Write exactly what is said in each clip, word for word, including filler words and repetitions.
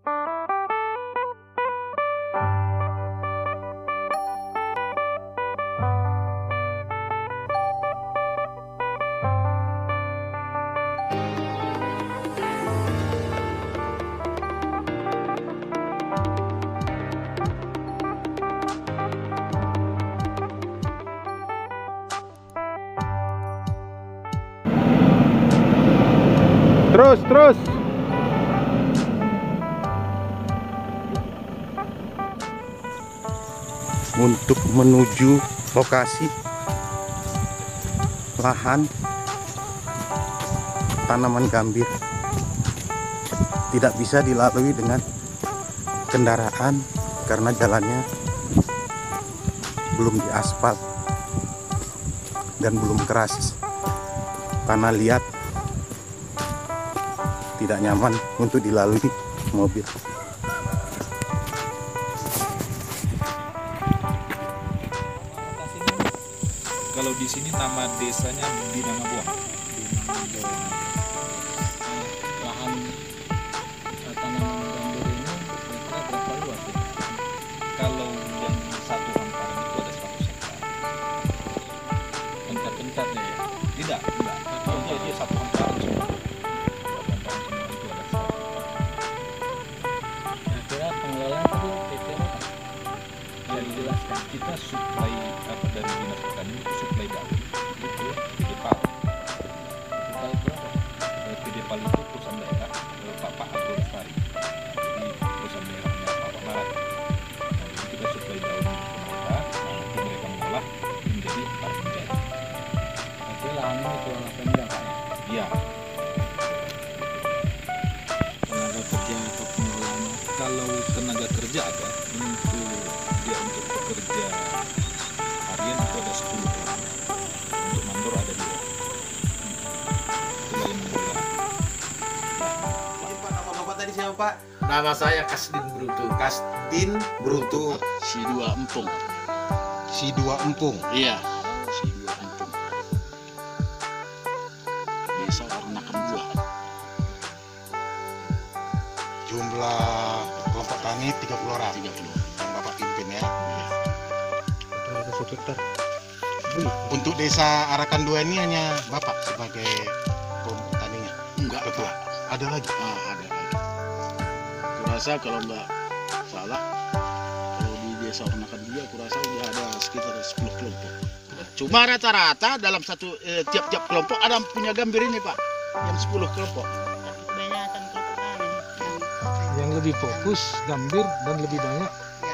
Terus, terus. Untuk menuju lokasi lahan tanaman gambir tidak bisa dilalui dengan kendaraan karena jalannya belum diaspal dan belum keras. Tanah liat tidak nyaman untuk dilalui mobil. Kalau di sini nama desanya Binangabuang. Lahan tanaman gambir ini kira-kira berapa luas ya? Kalau yang satu hamparan itu ada seratus hektar. Pencat-pencatnya ya? Tidak, tidak. Kalau dia, dia satu hamparan semua. Satu hamparan semua itu ada seratus hektar. Kira-kira pengelolaan tadi P T apa? Yang dijelaskan kita suplai apa dari dinas pertanian itu suplai daun itu P D P A L. Kita itu apa? P D P A L itu perusahaan daerah eh, Pak Pak Abdul Lestari. Jadi perusahaan daerahnya Pak Pak Marat. Nah, jadi kita suplai daun ke mereka, nah, nanti mereka mengolah menjadi tarik menjadi. Berarti lahan ini kelola Pemda Pak ya? Iya. Tenaga kerja atau pengelolaannya? Kalau tenaga kerja ada untuk dia untuk pekerja harian itu ada sepuluh orang, untuk mandor ada dua. Itulah yang mengelola. Pak, nama Bapak tadi siapa, Pak? Nama saya Kasdin Bruto. Kasdin Bruto Si dua Empung. Si dua Empung. Iya. Si dua Empung. Desa Warnakan dua. Jumlah kelompok tani tiga puluh orang Tiga puluh. yang Bapak pimpin ya. Satu hektar. Untuk desa Arakan dua ini hanya Bapak sebagai kelompok taninya. Enggak, Ketua. Pak. Ada lagi. Ah, ada lagi. Kurasa kalau enggak salah, kalau di desa Warnakan dua, kurasa udah ada sekitar sepuluh kelompok. Cuma rata-rata dalam satu eh, tiap-tiap kelompok ada punya gambir ini, Pak. Yang sepuluh kelompok. Kebanyakan kelompok tani yang lebih fokus gambir dan lebih banyak,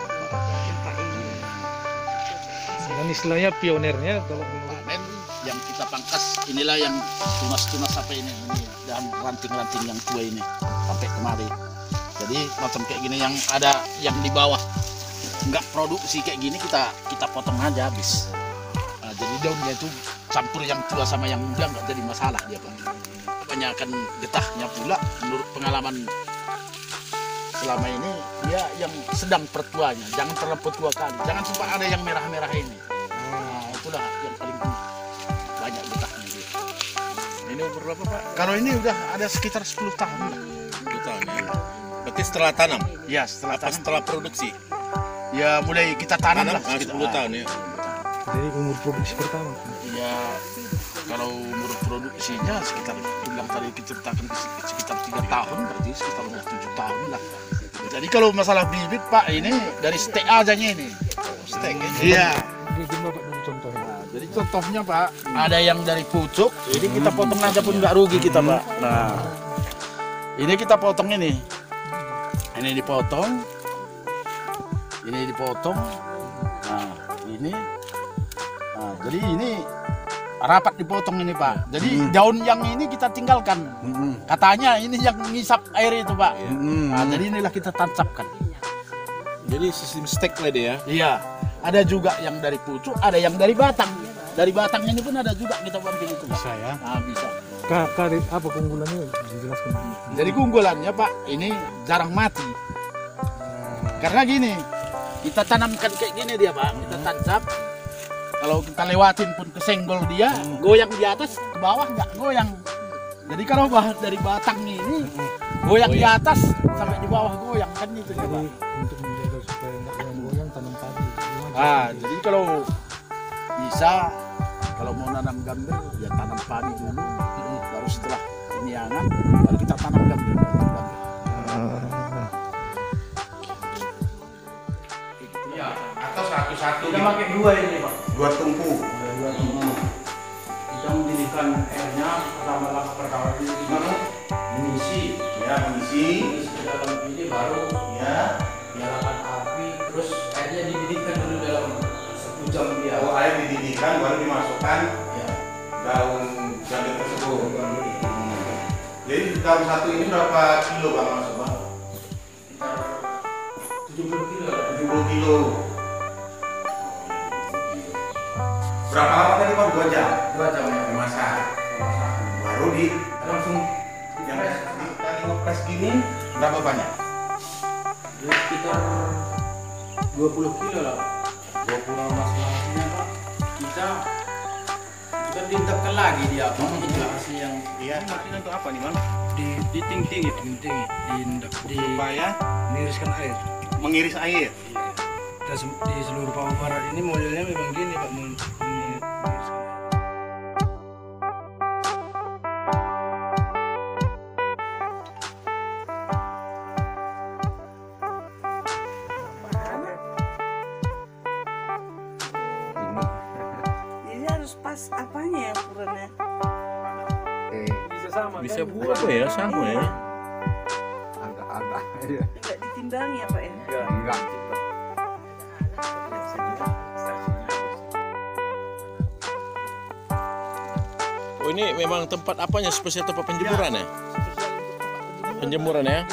dan istilahnya pionernya kalau menurut Panen yang kita pangkas inilah yang tunas-tunas apa ini, ini dan ranting-ranting yang tua ini sampai kemari. Jadi macam kayak gini yang ada yang di bawah nggak produksi kayak gini kita kita potong aja habis. Nah, jadi daunnya itu campur yang tua sama yang muda nggak jadi masalah dia, Pak. Kebanyakan getahnya pula menurut pengalaman selama ini dia yang sedang pertuanya, jangan terlalu tua kali, jangan sempat ada yang merah-merah ini. Nah, itulah yang paling banyak getahnya dia. Ini umur berapa, Pak? Kalau ini udah ada sekitar sepuluh tahun. sepuluh tahun ya. Berarti setelah tanam? Ya, setelah Apa tanam. setelah produksi? Ya mulai kita tanam, Tanam lah. ah, Kita- sepuluh ah, tahun ya. dari umur produksi pertama. Ya, kalau umur produksinya sekitar bilang tadi kita ceritakan sekitar tiga tahun, berarti sekitar udah tujuh tahun lah. Jadi kalau masalah bibit, Pak, ini dari stek aja ini. Stek ya. Iya. Bikin Bapak dulu contohnya. Nah, jadi contohnya, Pak, ada yang dari pucuk, jadi kita potong aja pun nggak rugi kita, Pak. Nah, ini kita potong ini. Ini dipotong. Ini dipotong. Nah, ini. Nah, jadi ini rapat dipotong ini, Pak. Jadi daun yang ini kita tinggalkan. Katanya ini yang ngisap air itu, Pak. Nah, jadi inilah kita tancapkan. Jadi sistem stek lah dia ya. Iya, ada juga yang dari pucuk, ada yang dari batang. Dari batang ini pun ada juga kita buat kayak gitu, Pak. Bisa ya. Nah, bisa. Kakak apa keunggulannya dijelaskan. Jadi keunggulannya, Pak, ini jarang mati. Karena gini, kita tanamkan kayak gini dia, Pak. Kita tancap. Kalau kita lewatin pun kesenggol dia, goyang di atas, ke bawah nggak goyang. Jadi kalau bahan dari batangnya ini goyang di atas sampai di bawah goyang kan itu ya, Pak. Jadi untuk menjaga supaya nggak goyang-goyang tanam padi. Ah, jadi kalau bisa kalau mau nanam gambir ya tanam padi dulu, baru setelah ini hangat baru kita tanam gambir. Ya, atau satu-satu Kita gitu. pakai dua ini, Pak. Dua tumpu. Dua ini. Kita mendirikan airnya pertama pertama ini mengisi, Ya, mengisi. terus ke dalam ini baru Ya. nyalakan api, terus airnya dididihkan dulu dalam satu jam dia. Oh, air dididihkan baru dimasukkan Ya. daun gambir tersebut. Hmm. Jadi daun satu ini berapa kilo bang masuk bang? tujuh puluh kilo. tujuh puluh kilo. Berapa lama tadi bang? Dua jam. Dua jam ya. Dimasak. Baru di Langsung yang kita ngepres gini berapa banyak? ya, sekitar dua puluh kilo lah. dua puluh masing-masingnya Pak. Kita kita diintipkan lagi dia apa? Itu hasil yang Iya. Ini untuk apa nih bang? di diting-ting itu penting diindak di Supaya miriskan air. mengiris air. Kita se- di seluruh Papua Barat ini modelnya memang gini Pak, men- memiriskan air. Jadi harus pas apanya ya ukurannya? Bisa sama Bisa buat apa ya, sama ya. Enggak ditimbangi ya Pak ya? Oh ini memang tempat apanya, spesial tempat penjemuran ya? Penjemuran ya?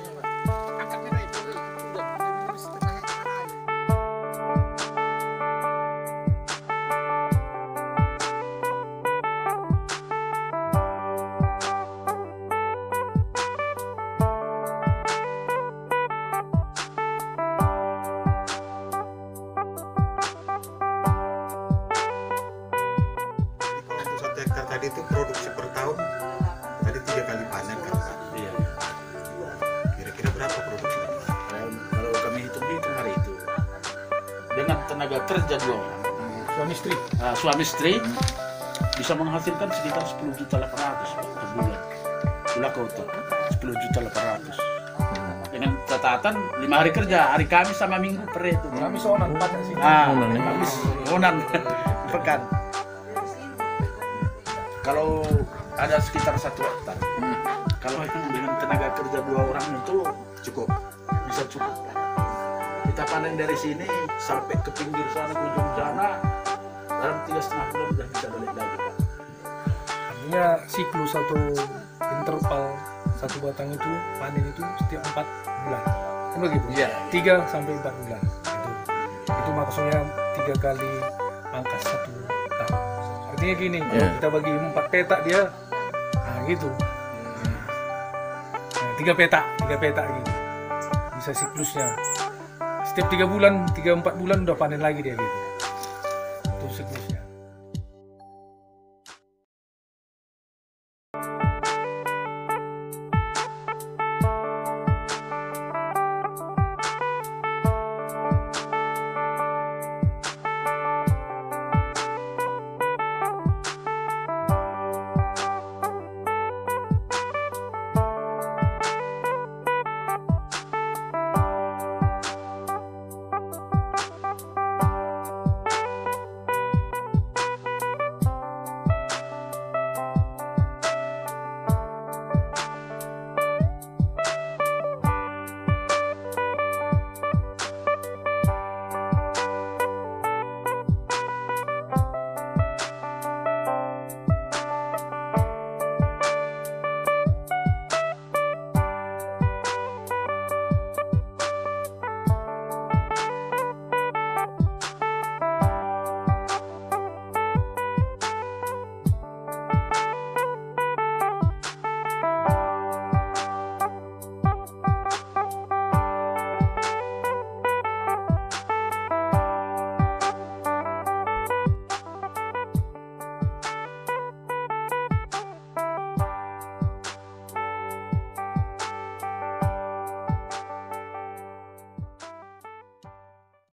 Jadi kalau untuk satu hektar tadi itu produksi per tahun tadi tiga kali panen kan Pak? Iya. Kira-kira berapa produksi? Kalau kalau kami hitung hitung hari itu dengan tenaga kerja dua orang, Suami istri. nah, suami istri bisa menghasilkan sekitar sepuluh juta delapan ratus per bulan. Pula kota sepuluh juta delapan ratus. Dengan catatan lima hari kerja, hari Kamis sama Minggu per itu. Kami seorang panen sih. Ah, Onan, ya? Kamis, onan, pekan. Kalau ada sekitar satu hektar, kalau dengan tenaga kerja dua orang itu Cukup. bisa cukup. Kita panen dari sini sampai ke pinggir sana, ke ujung sana, dalam tiga setengah bulan sudah bisa balik lagi. Pak. Artinya siklus atau interval satu batang itu panen itu setiap empat bulan. Kan begitu? Iya. Tiga sampai empat bulan. Itu, itu maksudnya tiga kali pangkas satu tahun. Artinya gini, kalau Iya. kita bagi empat petak dia, nah gitu. Nah, tiga petak, tiga petak gitu. Bisa siklusnya. Setiap tiga bulan, tiga empat bulan udah panen lagi dia gitu. Itu siklus.